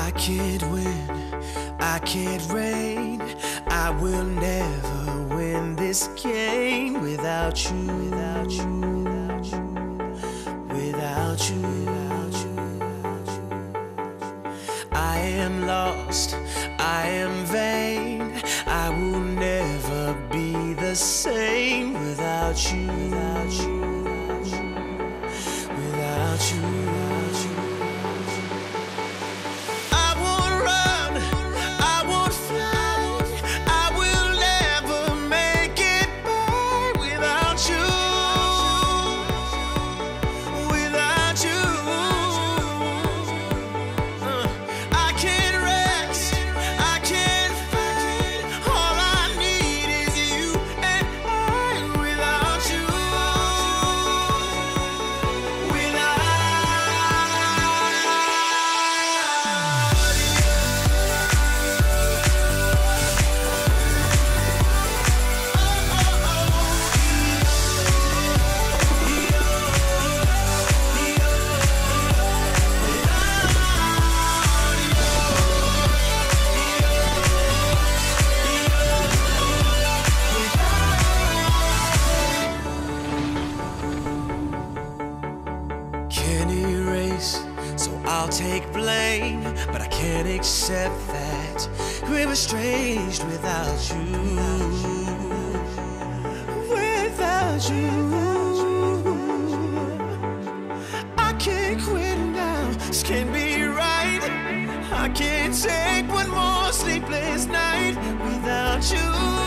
I can't win, I can't reign. I will never win this game without you, without you, without you, without you, without you. I am lost, I am vain. I will never be the same without you, without you, without you, without you, without you. I won't run, I won't fly. I will never make it by without you, without you. I can't rest, I can't fight. All I need is you and I without you, without you. Can't erase, so I'll take blame, but I can't accept that we're estranged without you, without you. I can't quit now, this can't be right. I can't take one more sleepless night without you.